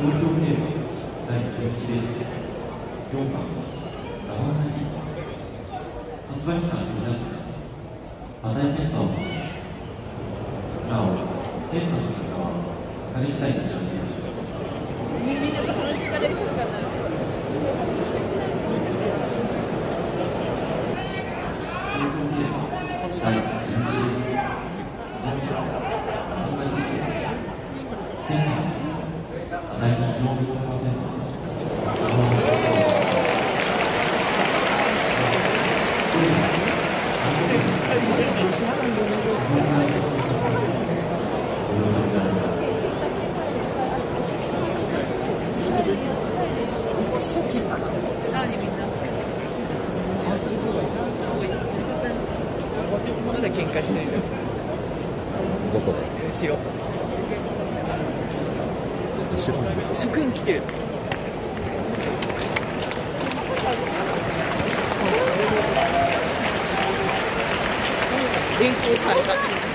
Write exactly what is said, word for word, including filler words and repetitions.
東京競馬だいじゅういちレースよんばんラバーズヒット発売期間に出して馬体検査を行います。なお、検査の結果は分かり次第にお知らせいたします。 みんなと楽しかれるかな。 東京競馬だいじゅういちレース検査馬体の異常を認めませんので、 まだ喧嘩してないじゃん。 どこで？ 後ろ。 後ろ。 職員来てる。連行された。